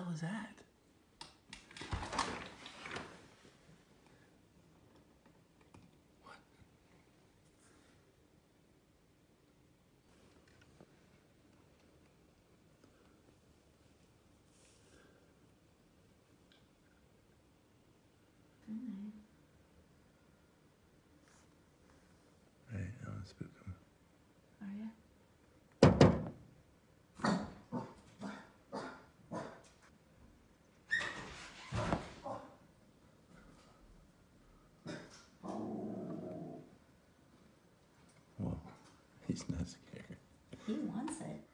hell is that? What? Right, I want to spook him. Are you? Well, he's not scared. He wants it.